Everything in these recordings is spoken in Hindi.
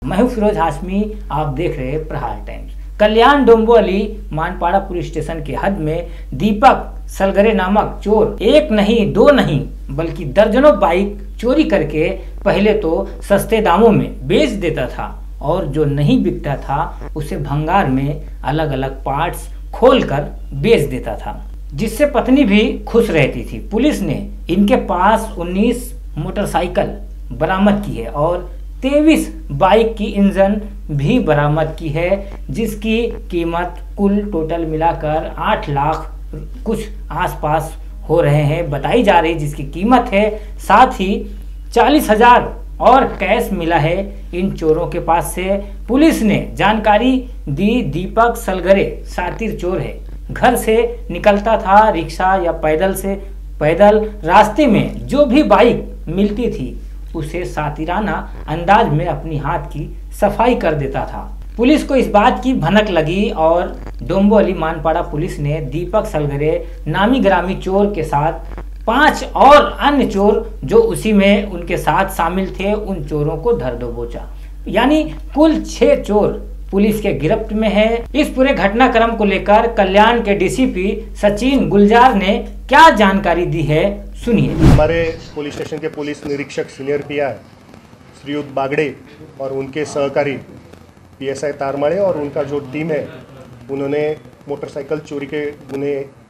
मैं हूं फिरोज हाशमी, आप देख रहे हैं Prahar times. Kalyan Dombivli Manpada police station के हद में दीपक सलगरे नामक चोर एक नहीं दो नहीं बल्कि दर्जनों बाइक चोरी करके पहले तो सस्ते दामों में बेच देता था और जो नहीं बिकता था उसे भंगार में अलग अलग पार्ट्स खोलकर बेच देता था, जिससे पत्नी भी खुश रहती थी। पुलिस ने इनके पास 19 मोटरसाइकिल बरामद की है और 23 बाइक की इंजन भी बरामद की है, जिसकी कीमत कुल टोटल मिलाकर 8 लाख कुछ आसपास हो रहे हैं बताई जा रही, जिसकी कीमत है। साथ ही 40,000 और कैश मिला है इन चोरों के पास से। पुलिस ने जानकारी दी दीपक सलगरे शातिर चोर है, घर से निकलता था रिक्शा या पैदल रास्ते में जो भी बाइक मिलती थी उसे सातिराना अंदाज में अपनी हाथ की सफाई कर देता था। पुलिस को इस बात की भनक लगी और डोंबिवली मानपाड़ा पुलिस ने दीपक सलगरे नामी ग्रामी चोर के साथ 5 और अन्य चोर जो उसी में उनके साथ शामिल थे उन चोरों को धर दबोचा, यानी कुल 6 चोर पुलिस के गिरफ्त में है। इस पूरे घटनाक्रम को लेकर कल्याण के डीसीपी सचिन गुलजार ने क्या जानकारी दी है, सुनिए। हमारे पुलिस स्टेशन के पुलिस निरीक्षक सीनियर पीआई श्रीयुत बागड़े और उनके सहकारी पीएसआई तारमाड़े और उनका जो टीम है, उन्होंने मोटरसाइकिल चोरी के गुने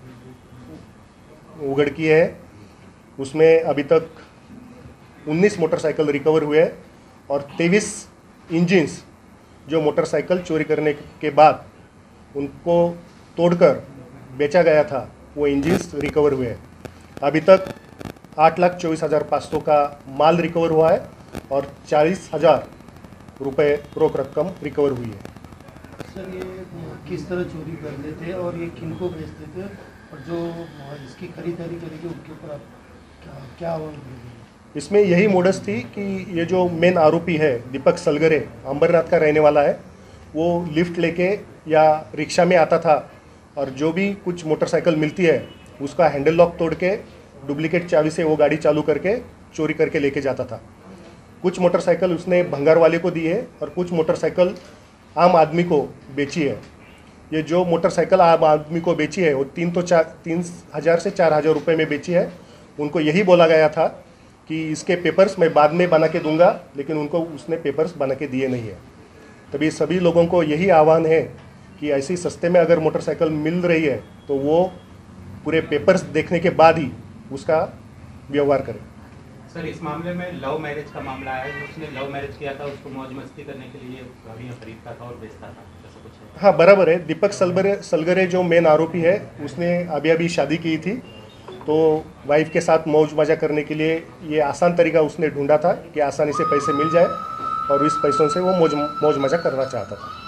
उगड़ किए हैं। उसमें अभी तक 19 मोटरसाइकिल रिकवर हुए हैं और 23 इंजिन्स जो मोटरसाइकिल चोरी करने के बाद उनको तोड़कर बेचा गया था, वो इंजिन्स रिकवर हुए हैं। अभी तक 8,24,500 का माल रिकवर हुआ है और 40,000 रुपये रोक रकम रिकवर हुई है। सर, ये किस तरह चोरी करते थे और ये किनको बेचते थे और जो इसकी खरीदारी करेगी उनके ऊपर आप क्या आह्वान करेंगे? इसमें यही मोडस थी कि ये जो मेन आरोपी है दीपक सलगरे अंबरनाथ का रहने वाला है, वो लिफ्ट लेके या रिक्शा में आता था और जो भी कुछ मोटरसाइकिल मिलती है उसका हैंडल लॉक तोड़ के डुप्लीकेट चाबी से वो गाड़ी चालू करके चोरी करके लेके जाता था। कुछ मोटरसाइकिल उसने भंगार वाले को दी है और कुछ मोटरसाइकिल आम आदमी को बेची है। ये जो मोटरसाइकिल आम आदमी को बेची है वो 3,000 से 4,000 रुपये में बेची है। उनको यही बोला गया था कि इसके पेपर्स मैं बाद में बना के दूंगा, लेकिन उनको उसने पेपर्स बना के दिए नहीं है। तभी सभी लोगों को यही आह्वान है कि ऐसी सस्ते में अगर मोटरसाइकिल मिल रही है तो वो पूरे पेपर्स देखने के बाद ही उसका व्यवहार करें। सर, इस मामले में लव मैरिज का मामला है। उसने लव मैरिज किया था, उसको मौज मस्ती करने के लिए गाड़ियाँ खरीदता था और बेचता था, ऐसा कुछ है? हाँ, बराबर है। दीपक सलगरे जो मेन आरोपी है उसने अभी शादी की थी, तो वाइफ के साथ मौज मजा करने के लिए ये आसान तरीका उसने ढूंढा था कि आसानी से पैसे मिल जाए और इस पैसों से वो मौज मजा करना चाहता था।